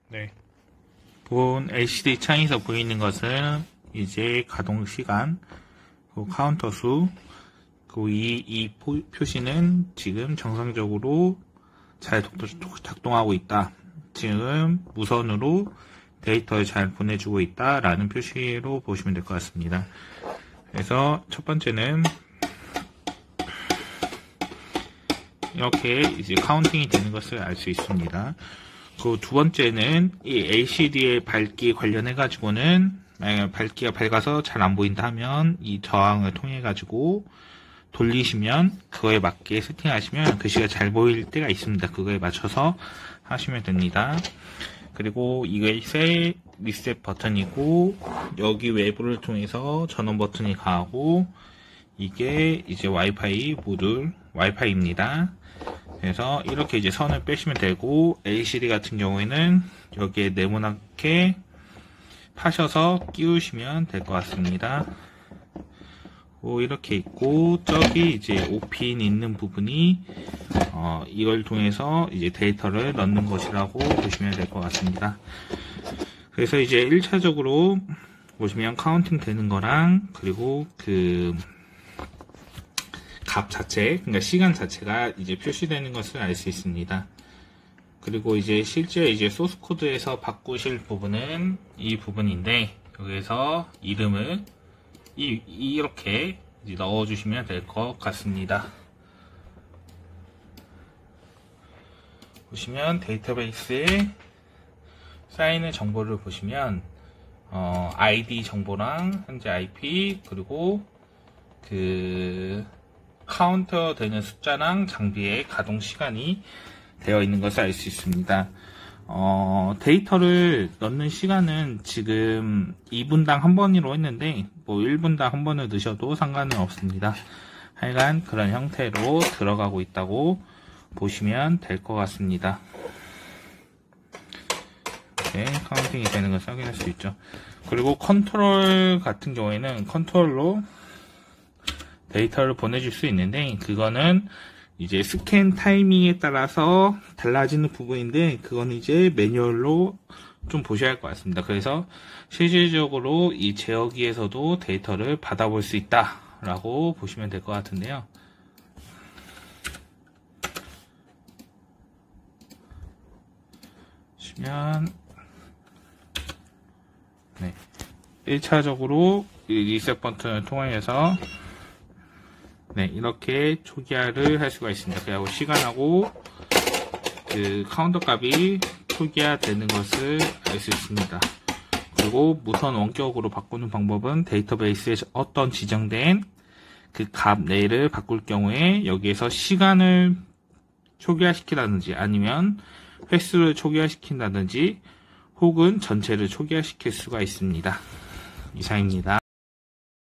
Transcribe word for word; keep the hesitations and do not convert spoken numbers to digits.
네. 본 엘시디 창에서 보이는 것은 이제 가동 시간, 그 카운터 수, 그 이, 이 포, 표시는 지금 정상적으로 잘 작동하고 있다. 지금 무선으로 데이터를 잘 보내주고 있다. 라는 표시로 보시면 될 것 같습니다. 그래서 첫 번째는 이렇게 이제 카운팅이 되는 것을 알 수 있습니다. 그 두 번째는 이 엘시디의 밝기 관련해 가지고는 만약 밝기가 밝아서 잘 안 보인다 하면 이 저항을 통해 가지고 돌리시면 그거에 맞게 세팅하시면 글씨가 잘 보일 때가 있습니다. 그거에 맞춰서 하시면 됩니다. 그리고 이것의 리셋 버튼이고 여기 외부를 통해서 전원 버튼이 가고 이게 이제 와이파이 모듈 와이파이입니다. 그래서 이렇게 이제 선을 빼시면 되고 엘시디 같은 경우에는 여기에 네모나게 파셔서 끼우시면 될 것 같습니다. 이렇게 있고 저기 이제 오 핀 있는 부분이 어 이걸 통해서 이제 데이터를 넣는 것이라고 보시면 될 것 같습니다. 그래서 이제 일 차적으로 보시면 카운팅 되는 거랑 그리고 그 값 자체, 그러니까 시간 자체가 이제 표시되는 것을 알 수 있습니다. 그리고 이제 실제 이제 소스 코드에서 바꾸실 부분은 이 부분인데 여기에서 이름을 이, 이렇게 이제 넣어주시면 될 것 같습니다. 보시면 데이터베이스에 쌓이는 정보를 보시면 어, 아이디 정보랑 현재 아이피 그리고 그 카운터 되는 숫자랑 장비의 가동 시간이 되어 있는 것을 알 수 있습니다. 어, 데이터를 넣는 시간은 지금 이 분당 한 번으로 했는데 뭐 일 분당 한 번을 넣으셔도 상관은 없습니다. 하여간 그런 형태로 들어가고 있다고 보시면 될 것 같습니다. 이렇게 카운팅이 되는 것을 확인할 수 있죠. 그리고 컨트롤 같은 경우에는 컨트롤로 데이터를 보내줄 수 있는데 그거는 이제 스캔 타이밍에 따라서 달라지는 부분인데 그건 이제 매뉴얼로 좀 보셔야 할 것 같습니다. 그래서 실질적으로 이 제어기에서도 데이터를 받아볼 수 있다 라고 보시면 될 것 같은데요. 보시면 네, 일 차적으로 리셋 버튼을 통해서 네, 이렇게 초기화를 할 수가 있습니다. 그리고 시간하고 그 카운터 값이 초기화 되는 것을 알 수 있습니다. 그리고 무선 원격으로 바꾸는 방법은 데이터베이스에 어떤 지정된 그 값 내를 바꿀 경우에 여기에서 시간을 초기화시키다든지 아니면 횟수를 초기화시킨다든지 혹은 전체를 초기화시킬 수가 있습니다. 이상입니다.